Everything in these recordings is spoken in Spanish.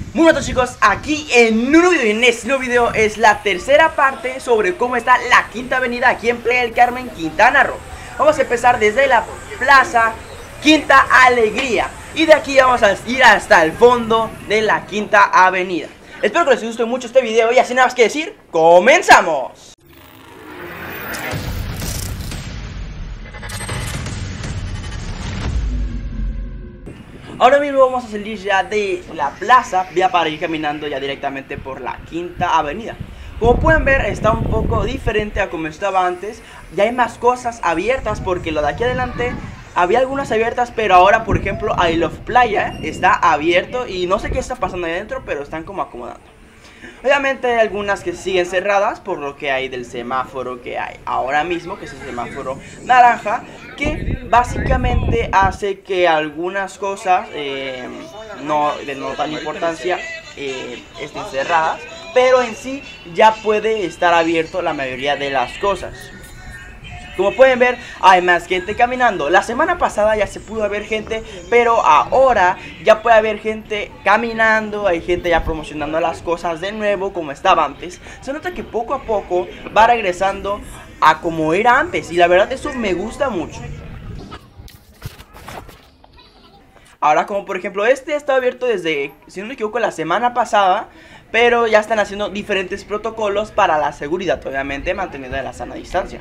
Muy buenos chicos, aquí en un nuevo video, y en este nuevo video es la tercera parte sobre cómo está la Quinta Avenida aquí en Playa del Carmen, Quintana Roo. Vamos a empezar desde la Plaza Quinta Alegría y de aquí vamos a ir hasta el fondo de la Quinta Avenida. Espero que les guste mucho este video y así nada más que decir, ¡comenzamos! Ahora mismo vamos a salir ya de la plaza, ya para ir caminando ya directamente por la Quinta Avenida. Como pueden ver, está un poco diferente a como estaba antes. Ya hay más cosas abiertas porque lo de aquí adelante había algunas abiertas, pero ahora, por ejemplo, I Love Playa está abierto y no sé qué está pasando ahí adentro, pero están como acomodando. Obviamente hay algunas que siguen cerradas por lo que hay del semáforo que hay ahora mismo, que es el semáforo naranja, que básicamente hace que algunas cosas no tan importancia estén cerradas, pero en sí ya puede estar abierto la mayoría de las cosas. Como pueden ver, hay más gente caminando. La semana pasada ya se pudo ver gente, pero ahora ya puede haber gente caminando. Hay gente ya promocionando las cosas de nuevo como estaba antes. Se nota que poco a poco va regresando a como era antes, y la verdad eso me gusta mucho. Ahora, como por ejemplo este está abierto desde, si no me equivoco, la semana pasada, pero ya están haciendo diferentes protocolos para la seguridad, obviamente manteniendo la sana distancia.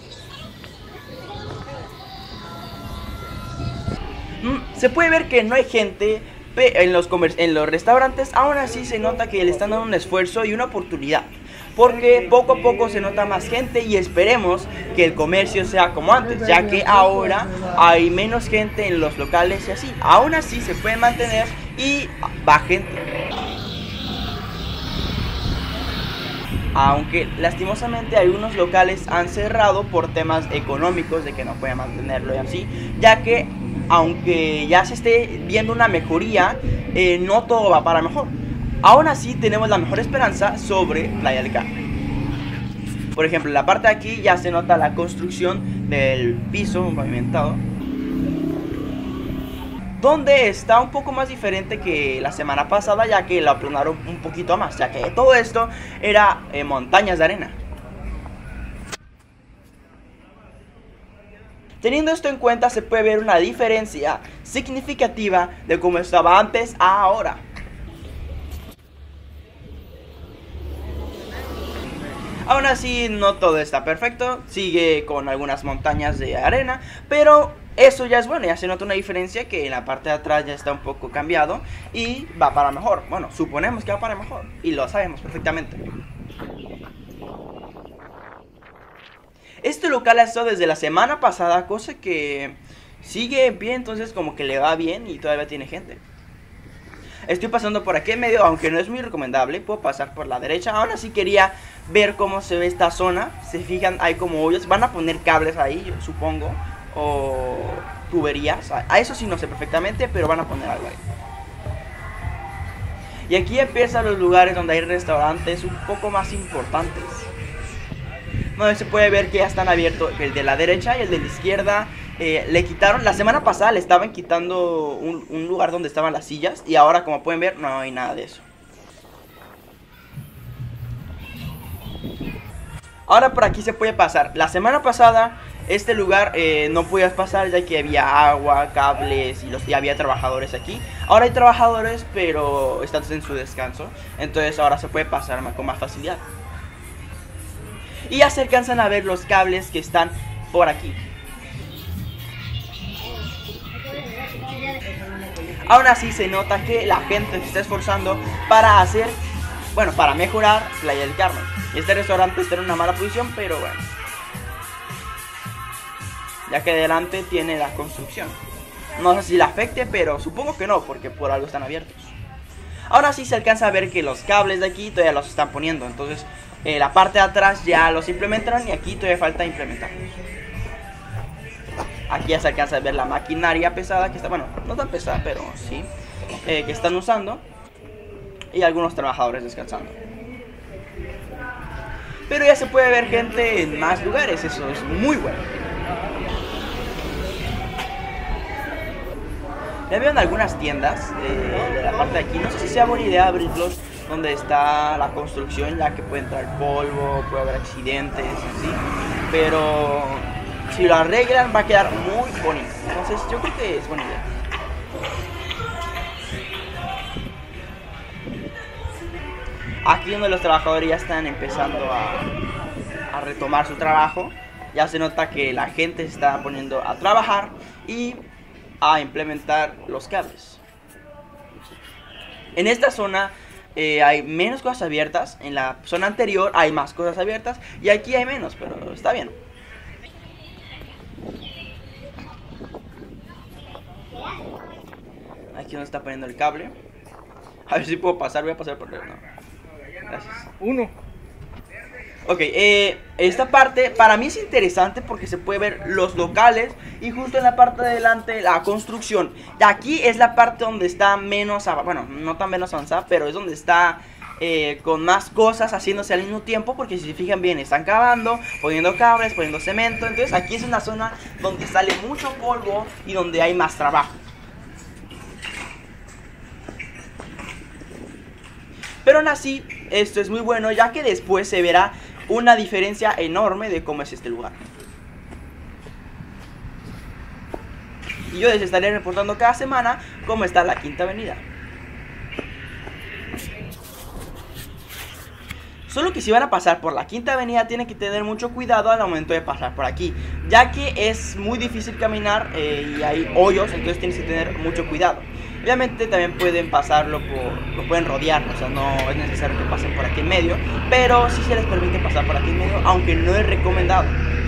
Se puede ver que no hay gente en los restaurantes. Aún así se nota que le están dando un esfuerzo y una oportunidad, porque poco a poco se nota más gente y esperemos que el comercio sea como antes, ya que ahora hay menos gente en los locales y así. Aún así se puede mantener y va gente. Aunque lastimosamente algunos locales han cerrado por temas económicos, de que no pueden mantenerlo y así, ya que aunque ya se esté viendo una mejoría, no todo va para mejor. Aún así tenemos la mejor esperanza sobre Playa del Carmen. Por ejemplo, en la parte de aquí ya se nota la construcción del piso pavimentado, donde está un poco más diferente que la semana pasada, ya que lo aplanaron un poquito más, ya que todo esto era montañas de arena. Teniendo esto en cuenta, se puede ver una diferencia significativa de cómo estaba antes a ahora. Aún así, no todo está perfecto, sigue con algunas montañas de arena, pero eso ya es bueno, ya se nota una diferencia, que en la parte de atrás ya está un poco cambiado y va para mejor. Bueno, suponemos que va para mejor y lo sabemos perfectamente. Este local ha estado desde la semana pasada, cosa que sigue bien, entonces como que le va bien y todavía tiene gente. Estoy pasando por aquí en medio, aunque no es muy recomendable, puedo pasar por la derecha. Aún así quería ver cómo se ve esta zona. Se fijan, hay como hoyos, van a poner cables ahí, yo supongo, o tuberías. A eso sí no sé perfectamente, pero van a poner algo ahí. Y aquí empiezan los lugares donde hay restaurantes un poco más importantes. No, se puede ver que ya están abiertos el de la derecha y el de la izquierda. Le quitaron, la semana pasada le estaban quitando un lugar donde estaban las sillas, y ahora, como pueden ver, no hay nada de eso. Ahora por aquí se puede pasar. La semana pasada este lugar no podías pasar, ya que había agua, cables y había trabajadores aquí. Ahora hay trabajadores, pero están en su descanso, entonces ahora se puede pasar con más facilidad. Y ya se alcanzan a ver los cables que están por aquí. Aún así se nota que la gente se está esforzando para hacer, bueno, para mejorar Playa del Carmen. Este restaurante está en una mala posición, pero bueno, ya que adelante tiene la construcción. No sé si la afecte, pero supongo que no, porque por algo están abiertos. Ahora sí se alcanza a ver que los cables de aquí todavía los están poniendo, entonces la parte de atrás ya los implementaron y aquí todavía falta implementarlos. Aquí ya se alcanza a ver la maquinaria pesada que está, bueno, no tan pesada, pero sí, que están usando, y algunos trabajadores descansando. Pero ya se puede ver gente en más lugares, eso es muy bueno. Ya veo en algunas tiendas de la parte de aquí. No sé si sea buena idea abrirlos donde está la construcción, ya que puede entrar polvo, puede haber accidentes, así. Pero si lo arreglan va a quedar muy bonito. Entonces yo creo que es buena idea. Aquí donde los trabajadores ya están empezando a retomar su trabajo. Ya se nota que la gente se está poniendo a trabajar y a implementar los cables. En esta zona hay menos cosas abiertas. En la zona anterior hay más cosas abiertas y aquí hay menos, pero está bien. Aquí donde está poniendo el cable. A ver si puedo pasar, voy a pasar por el... No. Gracias. Ok, esta parte para mí es interesante porque se puede ver los locales y justo en la parte de adelante la construcción. Y aquí es la parte donde está menos, bueno, no tan menos avanzada, pero es donde está con más cosas haciéndose al mismo tiempo. Porque si se fijan bien, están cavando, poniendo cables, poniendo cemento. Entonces aquí es una zona donde sale mucho polvo y donde hay más trabajo. Pero aún así, esto es muy bueno, ya que después se verá una diferencia enorme de cómo es este lugar. Y yo les estaré reportando cada semana cómo está la Quinta Avenida. Solo que si van a pasar por la Quinta Avenida tienen que tener mucho cuidado al momento de pasar por aquí, ya que es muy difícil caminar y hay hoyos, entonces tienes que tener mucho cuidado. Obviamente también pueden pasarlo lo pueden rodear, o sea, no es necesario que pasen por aquí en medio, pero sí se les permite pasar por aquí en medio, aunque no es recomendado.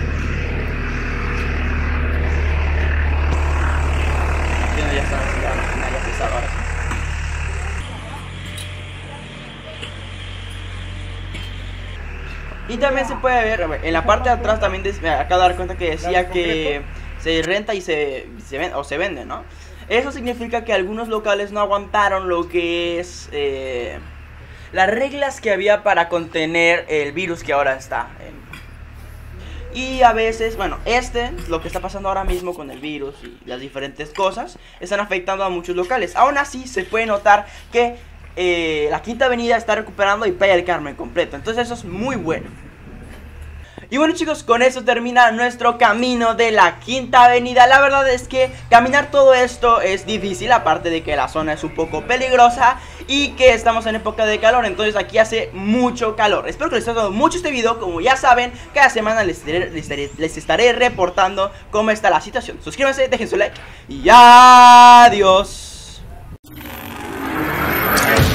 Aquí no, ya están haciendo la maquinaria pesada ahora sí. Y también se puede ver, en la parte de atrás también me acabo de dar cuenta que decía que se renta y se vende, ¿no? Eso significa que algunos locales no aguantaron lo que es las reglas que había para contener el virus que ahora está. Y a veces, bueno, lo que está pasando ahora mismo con el virus y las diferentes cosas, están afectando a muchos locales. Aún así, se puede notar que la Quinta Avenida está recuperando y Playa del Carmen completo. Entonces eso es muy bueno. Y bueno chicos, con eso termina nuestro camino de la Quinta Avenida. La verdad es que caminar todo esto es difícil, aparte de que la zona es un poco peligrosa y que estamos en época de calor, entonces aquí hace mucho calor. Espero que les haya gustado mucho este video. Como ya saben, cada semana les estaré reportando cómo está la situación. Suscríbanse, dejen su like y adiós.